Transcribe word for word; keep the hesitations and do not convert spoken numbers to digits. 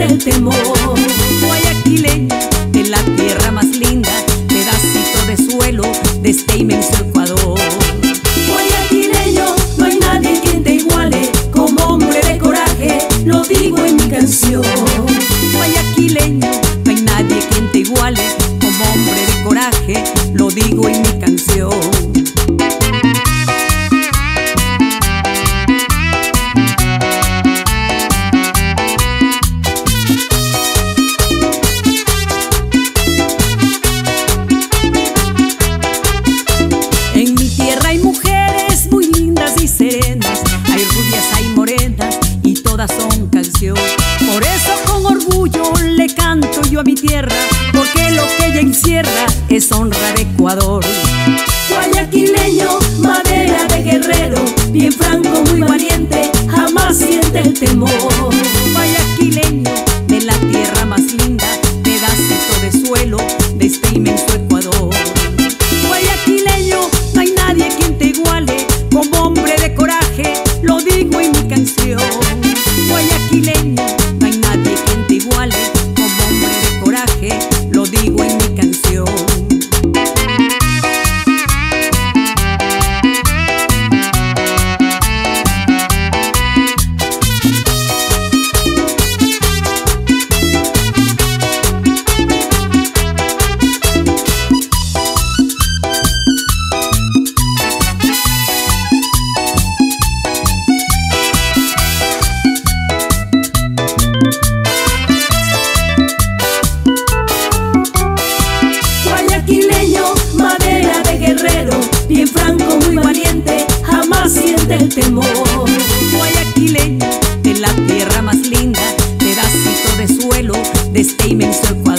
siente el temor. Guayaquileño, de la tierra más linda, pedacito de suelo de este inmenso Ecuador. Guayaquileño, no hay nadie quien te iguale, como hombre de coraje, lo digo en mi canción. Guayaquileño, no hay nadie quien te iguale, como hombre de coraje, lo digo en mi canción. En mi tierra hay mujeres muy lindas y serenas, hay rubias, hay morenas y todas son canción. Por eso con orgullo le canto yo a mi tierra, porque lo que ella encierra es honra de Ecuador. Guayaquileño, madera de guerrero, bien franco, muy valiente, jamás siente el temor. Guayaquileño, de la tierra más linda, pedacito de suelo de este inmenso Ecuador. Guayaquileño, no hay nadie quien te iguale, como hombre de coraje, lo digo en mi canción. Guayaquileño, no hay nadie quien te iguale, como hombre de coraje, lo digo en mi canción. Guayaquileño, madera de guerrero, bien franco, muy valiente, jamás siente el temor. Guayaquileño, de la tierra más linda, pedacito de suelo de este inmenso Ecuador.